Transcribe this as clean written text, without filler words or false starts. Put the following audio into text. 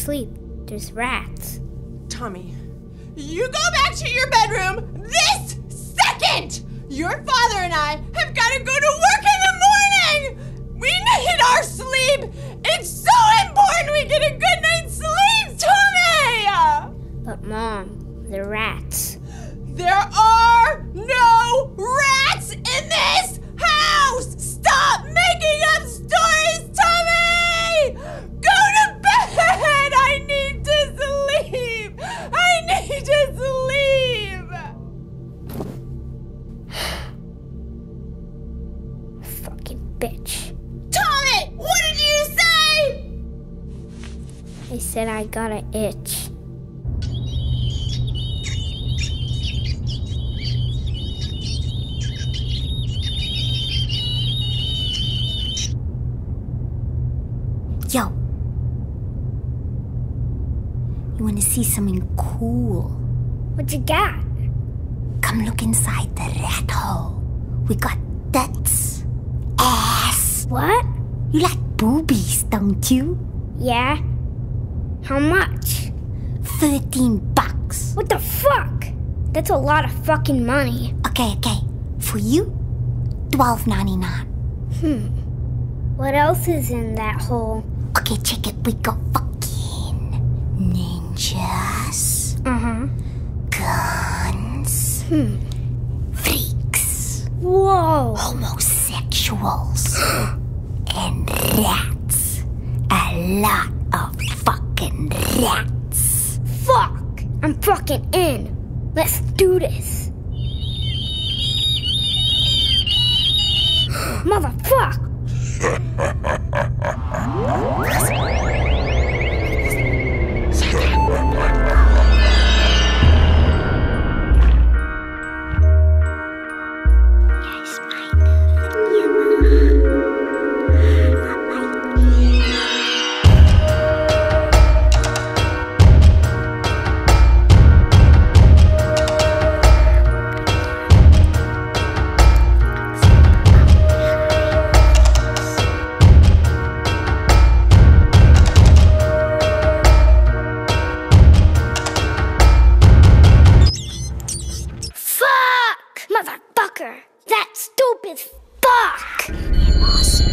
sleep. There's rats. Tommy, you go back to your bedroom this second! Your father and I have got to go to work in the morning! We need our sleep! It's so important we get a good night's sleep, Tommy! But Mom, the rats. There are no rats in this house! Stop making up stories, Tommy! Go to bed! I need to sleep! I need to sleep! Fucking bitch. Tommy! What did you say? I said I got an itch. Yo, you want to see something cool? What you got? Come look inside the rat hole. We got tits, ass. What? You like boobies, don't you? Yeah? How much? $13. What the fuck? That's a lot of fucking money. Okay. For you, $12.99. What else is in that hole? Okay, check it. We got fucking ninjas. Guns. Freaks. Whoa. Homosexuals. And rats. A lot of fucking rats. Fuck! I'm fucking in. Let's do this. Motherfuck! Motherfucker! That's stupid fuck!